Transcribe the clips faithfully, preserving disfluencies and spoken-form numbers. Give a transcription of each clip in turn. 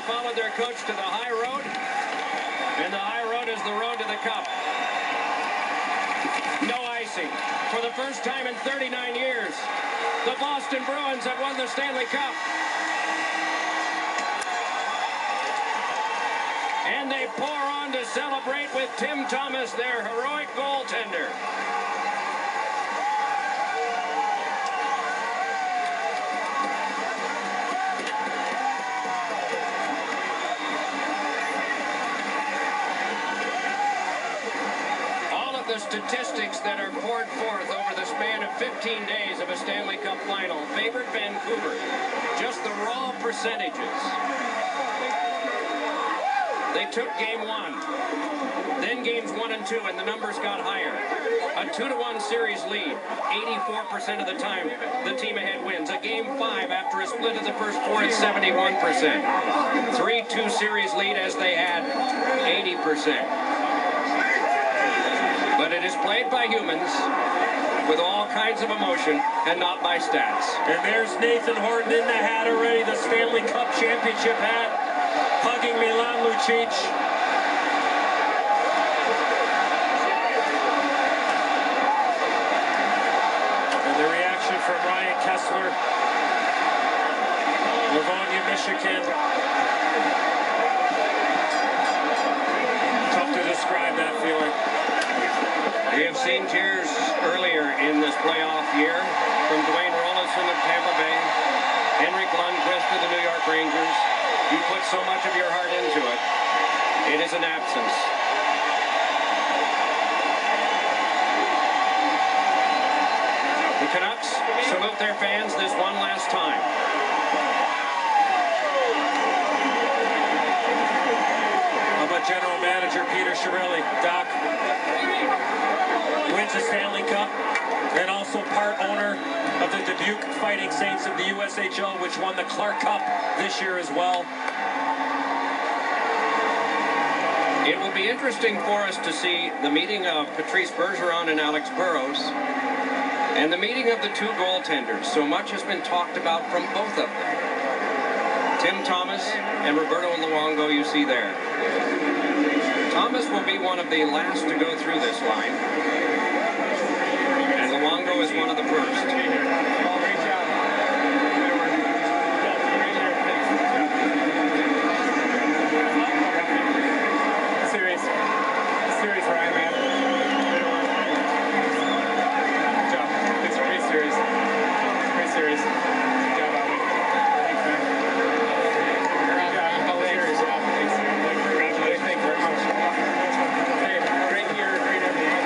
followed their coach to the high road, and the high road is the road to the cup. No icing. For the first time in thirty-nine years, the Boston Bruins have won the Stanley Cup. And they pour on to celebrate with Tim Thomas, their heroic goaltender. The statistics that are poured forth over the span of fifteen days of a Stanley Cup final favored Vancouver. Just the raw percentages. They took game one, then games one and two, and the numbers got higher. A two to one series lead, eighty-four percent of the time the team ahead wins. A game five after a split of the first four at seventy-one percent. three two series lead as they had, eighty percent. But it is played by humans with all kinds of emotion and not by stats. And there's Nathan Horton in the hat already, the Stanley Cup championship hat, hugging Milan Lucic. And the reaction from Ryan Kessler, Livonia, Michigan. Tough to describe that feeling. We have seen tears earlier in this playoff year from Dwayne Rollison of Tampa Bay, Henrik Lundqvist of the New York Rangers. You put so much of your heart into it. It is an absence. The Canucks salute their fans this one last time. How about General Manager Peter Chiarelli? Doc wins the Stanley Cup, and also part owner of the Dubuque Fighting Saints of the U S H L, which won the Clark Cup this year as well. It will be interesting for us to see the meeting of Patrice Bergeron and Alex Burrows, and the meeting of the two goaltenders. So much has been talked about from both of them. Tim Thomas and Roberto Luongo, you see there. Thomas will be one of the last to go through this line, and Luongo is one of the first. Serious. Serious, Ryan, man. Good job. It's pretty serious. Pretty serious. Good job, Albie. Thanks, man. You're on that. How serious? Thanks. Congratulations. Thank you very much. Hey, great year, great everything.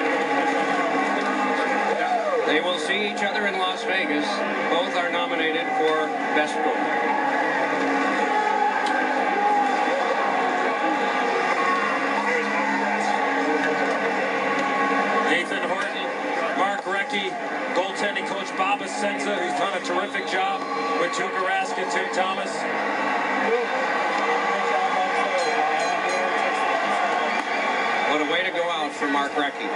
They will see each other in Las Vegas. Both are nominated for Best Goal. Nathan Horton, Mark Recchi, goaltending coach Bob Asenza, who's done a terrific job with Tuukka Rask and Tim Thomas. What a way to go out for Mark Recchi.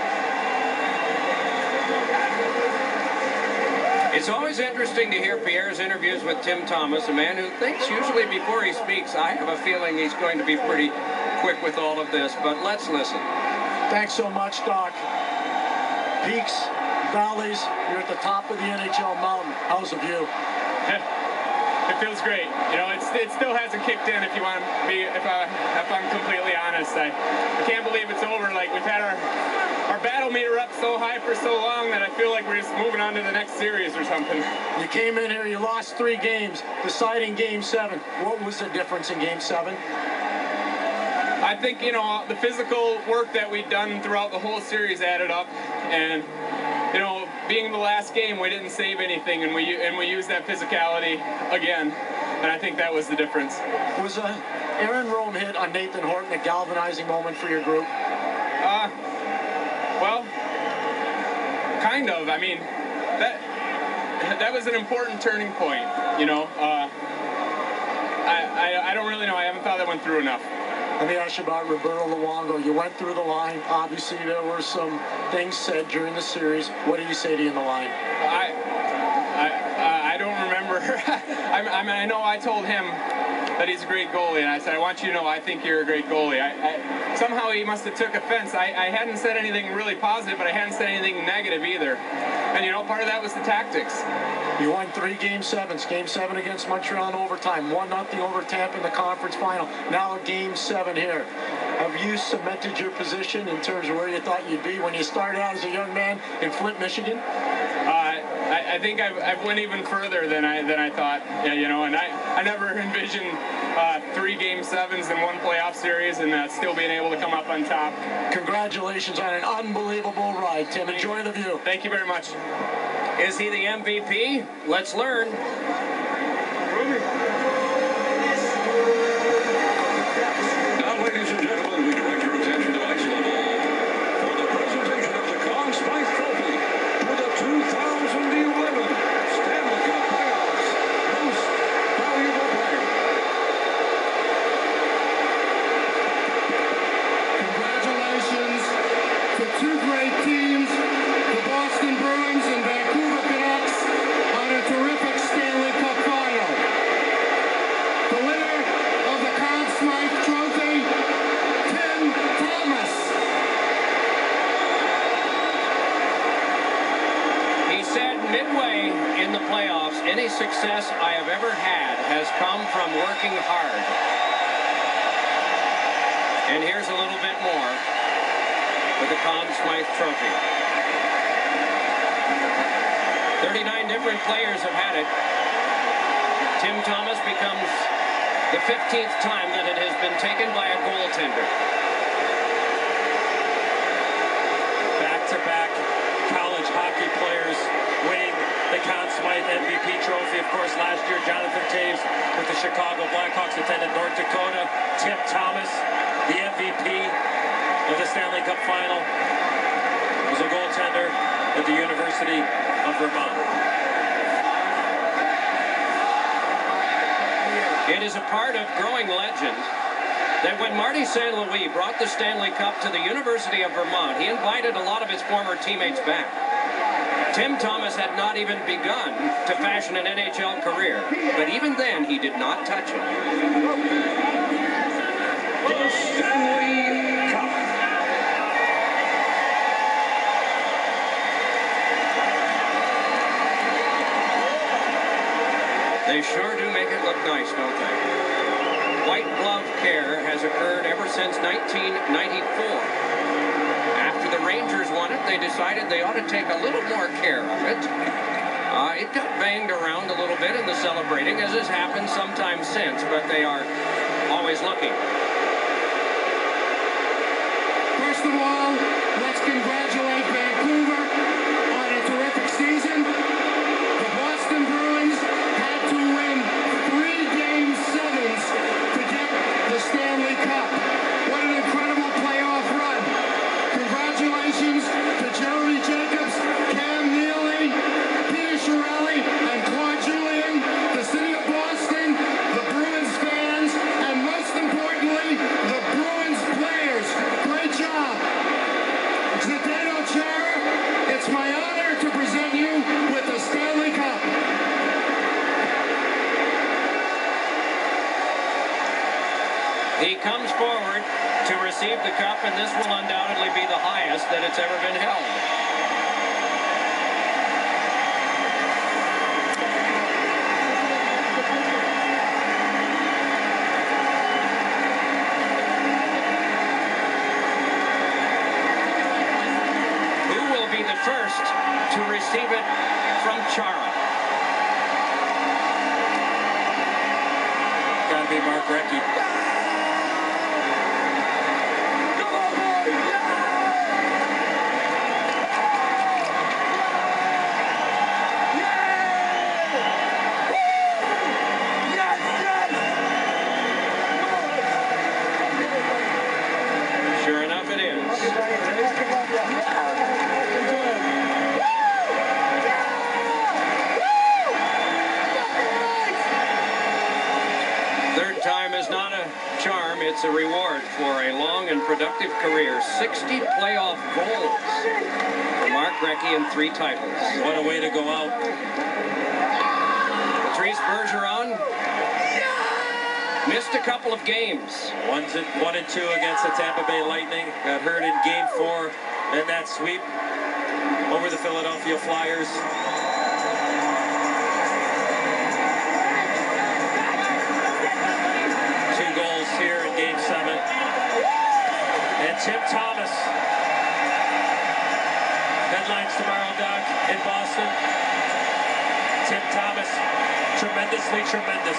It's always interesting to hear Pierre's interviews with Tim Thomas, a man who thinks usually before he speaks. I have a feeling he's going to be pretty quick with all of this, but let's listen. Thanks so much, Doc. Peaks, valleys, you're at the top of the N H L mountain. How's the view? It feels great. You know, it's, it still hasn't kicked in. If you want to be, if I, if I'm completely honest, I, I can't believe it's over. Like we've had our our battle meter up so high for so long that I feel like we're just moving on to the next series or something. You came in here, you lost three games, deciding game seven. What was the difference in game seven? I think, you know, the physical work that we'd done throughout the whole series added up, and you know, being the last game, we didn't save anything, and we and we used that physicality again, and I think that was the difference. Was a Aaron Rome hit on Nathan Horton a galvanizing moment for your group? Uh, well, kind of. I mean, that that was an important turning point. You know, uh, I, I I don't really know. I haven't thought that one through enough. Let me ask you about Roberto Luongo. You went through the line. Obviously, there were some things said during the series. What did he say to you in the line? I I I don't remember. I, I mean, I know I told him that he's a great goalie, and I said, I want you to know I think you're a great goalie. I, I, somehow he must have took offense. I, I hadn't said anything really positive, but I hadn't said anything negative either. And you know, part of that was the tactics. You won three game sevens. Game seven against Montreal in overtime. One nothing over Tampa in the conference final. Now a game seven here. Have you cemented your position in terms of where you thought you'd be when you started out as a young man in Flint, Michigan? Uh, I, I think I've, I've went even further than I than I thought. Yeah, you know, and I, I never envisioned uh, three game sevens in one playoff series and uh, still being able to come up on top. Congratulations on an unbelievable ride, Tim. Enjoy the view. Thank you very much. Is he the M V P? Let's learn. Now, ladies and gentlemen, we direct your attention to ice level for the presentation of the Conn Smythe Trophy for the two thousand eleven Stanley Cup Playoffs Most Valuable Player. Congratulations to two great teams, the Boston Bruins and Vancouver Canucks, on a terrific Stanley Cup final. The winner of the Conn Smythe Trophy, Tim Thomas. He said midway in the playoffs, any success I have ever had has come from working hard. And here's a little bit more with the Conn Smythe Trophy. thirty-nine different players have had it. Tim Thomas becomes the fifteenth time that it has been taken by a goaltender. Back-to-back college hockey players winning the Conn Smythe M V P trophy. Of course, last year, Jonathan Toews with the Chicago Blackhawks attended North Dakota. Tim Thomas, the M V P of the Stanley Cup final, was a goaltender at the University of Vermont. It is a part of growing legend that when Marty Saint Louis brought the Stanley Cup to the University of Vermont, he invited a lot of his former teammates back. Tim Thomas had not even begun to fashion an N H L career, but even then he did not touch it. The Stanley Cup. They sure do make it look nice, don't they? White glove care has occurred ever since nineteen ninety-four. After the Rangers won it, they decided they ought to take a little more care of it. Uh, it got banged around a little bit in the celebrating, as has happened sometime since, but they are always looking. First of all, let's congratulate Vancouver on a terrific season. The Boston Bruins had to win three game sevens to get the Stanley Cup. What an incredible playoff run. Congratulations to Jeremy Jacobs, Cam Neely, Peter Chiarelli, and Claude Julien, the city of Boston, the Bruins fans, and most importantly, the Bruins players. Great job. Zdeno Chara, it's my honor to present you with the Stanley Cup. He comes forward to receive the cup, and this will undoubtedly be the highest that it's ever been held. Who will be the first to receive it from Chara? Gotta be Mark Recchi. Sure enough, it is. Third time is not a charm, it's a reward for a long and productive career. sixty playoff goals for Mark Recchi and three titles. What a way to go out. Patrice Bergeron Missed a couple of games. One's at one and two against the Tampa Bay Lightning. Got hurt in game four in that sweep over the Philadelphia Flyers. Two goals here in game seven. And Tim Thomas headlines tomorrow, Doc, in Boston. Tim Thomas, tremendously tremendous.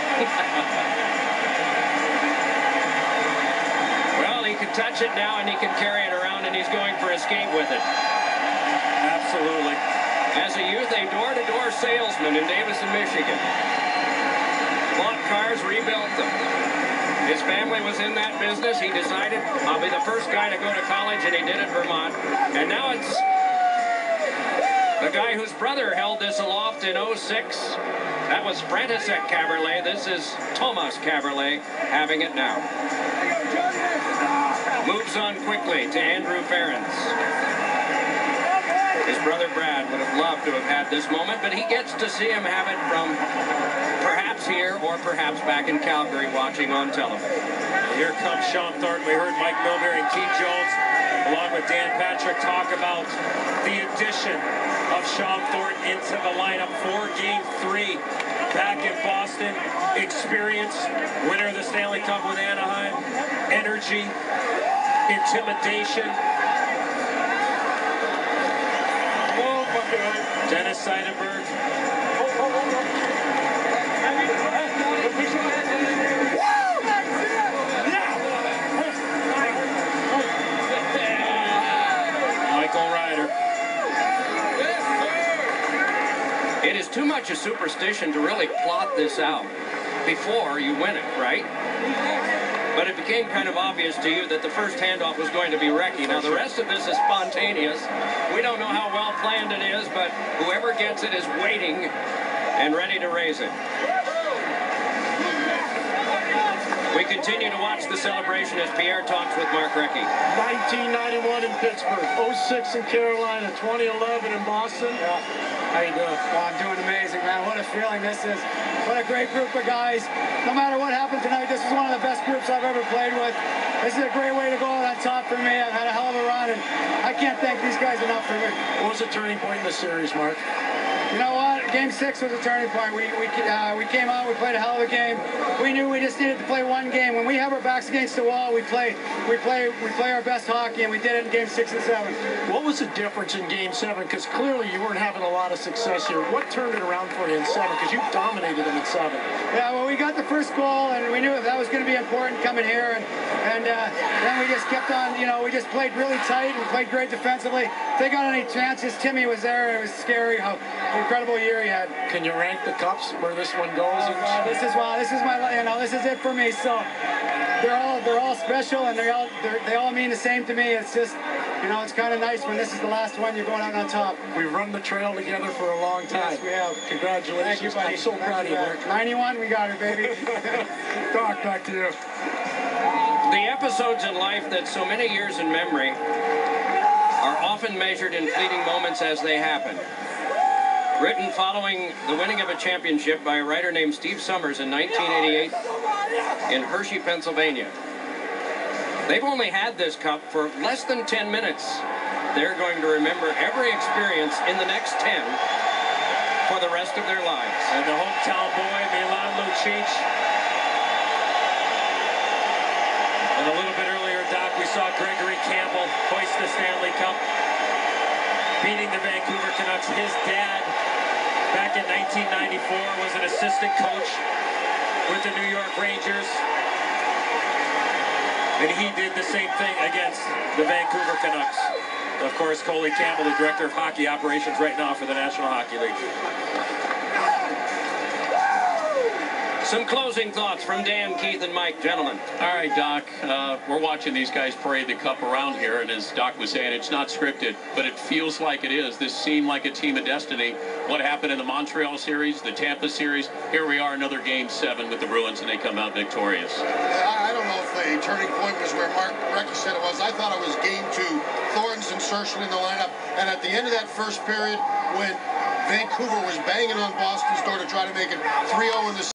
Well, he can touch it now and he can carry it around, and he's going for a skate with it. Absolutely. As a youth, a door-to-door salesman in Davison, Michigan. Bought cars, rebuilt them. His family was in that business. He decided, I'll be the first guy to go to college, and he did it in Vermont. And now it's the guy whose brother held this aloft in oh six. That was František Kaberle. This is Tomas Kaberle having it now. Moves on quickly to Andrew Ferens. His brother Brad would have loved to have had this moment, but he gets to see him have it from perhaps here or perhaps back in Calgary watching on television. Here comes Sean Thornton. We heard Mike Milbury and Keith Jones, along with Dan Patrick, talk about the addition of Sean Thornton into the lineup for game three back in Boston. Experience, winner of the Stanley Cup with Anaheim, energy, intimidation. Dennis Seidenberg. Michael Ryder. It is too much a superstition to really plot this out before you win it, right? But it became kind of obvious to you that the first handoff was going to be Recchi. Now, the rest of this is spontaneous. We don't know how well planned it is, but whoever gets it is waiting and ready to raise it. We continue to watch the celebration as Pierre talks with Mark Recchi. nineteen ninety-one in Pittsburgh, oh six in Carolina, twenty eleven in Boston. Yeah. How you doing? Well, I'm doing amazing, man. What a feeling this is. What a great group of guys. No matter what happened tonight, this is one of the best groups I've ever played with. This is a great way to go out on top for me. I've had a hell of a run, and I can't thank these guys enough for me. What was the turning point in the series, Mark? You know what? Game six was a turning point. We we uh, we came out, we played a hell of a game. We knew we just needed to play one game. When we have our backs against the wall, we play we play we play our best hockey, and we did it in game six and seven. What was the difference in game seven? Because clearly you weren't having a lot of success here. What turned it around for you in seven? Because you dominated them in seven. Yeah, well, we got the first goal, and we knew that was going to be important coming here, and and uh, then we just kept on. You know, we just played really tight and played great defensively. If they got any chances, Timmy was there. It was scary how incredible year he had. Can you rank the cups where this one goes? Oh, wow, this is wow. This is my. You know, this is it for me. So they're all they're all special, and they all they're, they all mean the same to me. It's just, you know, it's kind of nice when this is the last one. You're going out on top. We've run the trail together for a long time. Yes, we have. Congratulations. Thank you, buddy. I'm so proud of you, Mark. ninety-one, we got it, baby. Doc, back to you. The episodes in life that so many years in memory are often measured in fleeting moments as they happen. Written following the winning of a championship by a writer named Steve Summers in nineteen eighty-eight in Hershey, Pennsylvania. They've only had this cup for less than ten minutes. They're going to remember every experience in the next ten for the rest of their lives. And the hometown boy, Milan Lucic. And a little bit earlier, Doc, we saw Gregory Campbell hoist the Stanley Cup, beating the Vancouver Canucks. His dad, back in nineteen ninety-four, was an assistant coach with the New York Rangers. And he did the same thing against the Vancouver Canucks. Of course, Coley Campbell, the director of hockey operations right now for the National Hockey League. Some closing thoughts from Dan, Keith, and Mike. Gentlemen. All right, Doc. Uh, we're watching these guys parade the cup around here, and as Doc was saying, it's not scripted, but it feels like it is. This seemed like a team of destiny. What happened in the Montreal series, the Tampa series, here we are, another game seven with the Bruins, and they come out victorious. I, I don't know if the turning point was where Mark Recchi said it was. I thought it was game two. Thornton's insertion in the lineup, and at the end of that first period, when Vancouver was banging on Boston's door to try to make it three oh in the